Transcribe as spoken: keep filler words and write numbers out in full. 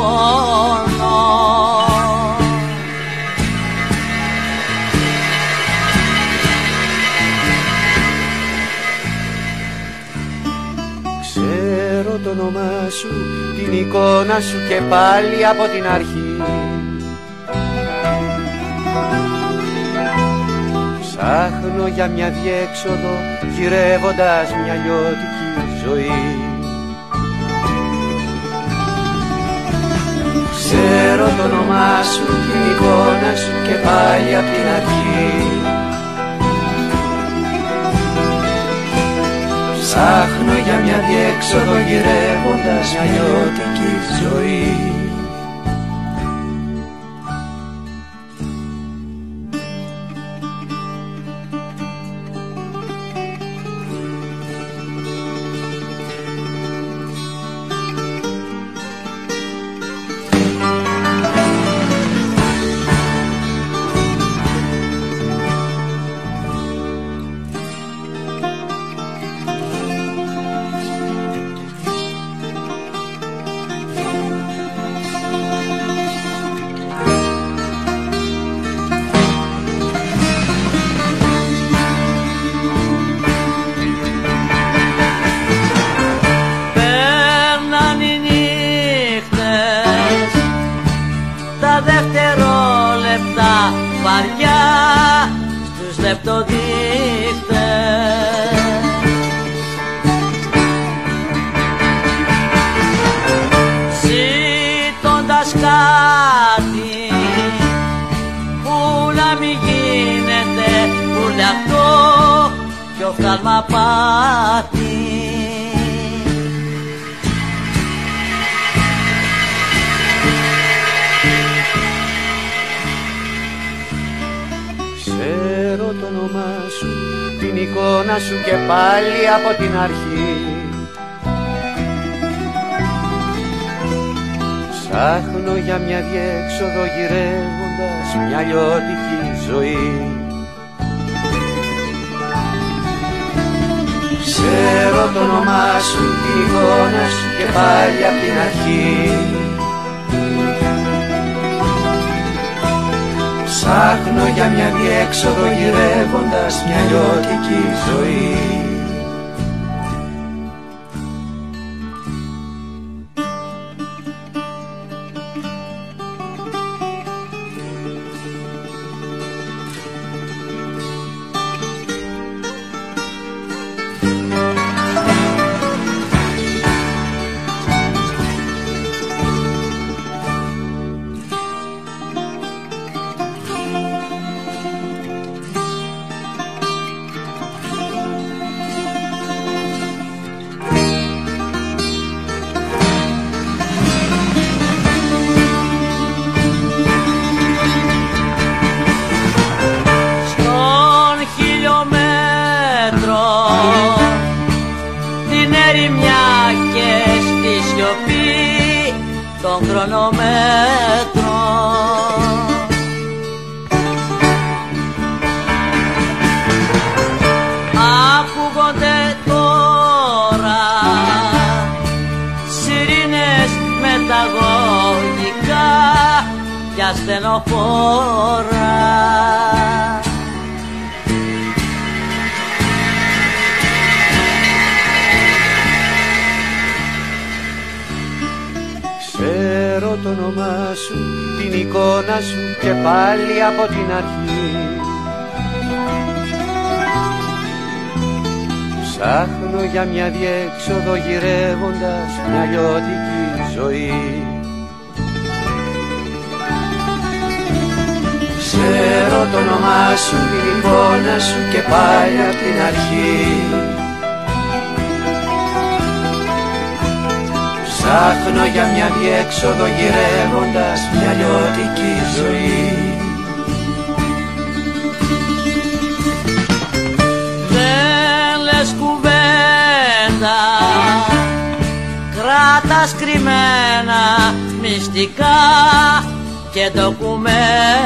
πόνο. Ξέρω το όνομά σου, την εικόνα σου και πάλι από την αρχή. Ψάχνω για μια διέξοδο, γυρεύοντας μια λιώτικη ζωή. Ξέρω το όνομά σου, την εικόνα σου και πάλι από την αρχή. Ψάχνω για μια διέξοδο, γυρεύοντας μια λιώτικη ζωή. Τα δευτερόλεπτα βαριά στους λεπτοδείχτες, ζήτοντας κάτι που να μην γίνεται ουρλιαχτό κι οφθαλμαπάτι. Ξέρω το όνομά σου, την εικόνα σου και πάλι από την αρχή. Ψάχνω για μια διέξοδο, γυρεύοντας μια λιώτικη ζωή. Ξέρω το όνομά σου, την εικόνα σου και πάλι από την αρχή. Ψάχνω για μια διέξοδο, γυρεύοντας μια λιώτικη ζωή. Την ερημιά και στη σιωπή των χρονομέτρων, ακούγονται τώρα σιρήνες μεταγωγικά και ασθενοφόρα. Ξέρω το όνομά σου, την εικόνα σου και πάλι από την αρχή. Ψάχνω για μια διέξοδο, γυρεύοντας μια λιώτικη ζωή. Ξέρω το όνομά σου, την εικόνα σου και πάλι από την αρχή. Ψάχνω για μια διέξοδο, γυρεύοντας μια λιώτικη ζωή. Δεν λες κουβέντα, κράτας κρυμμένα μυστικά και ντοκουμέντα.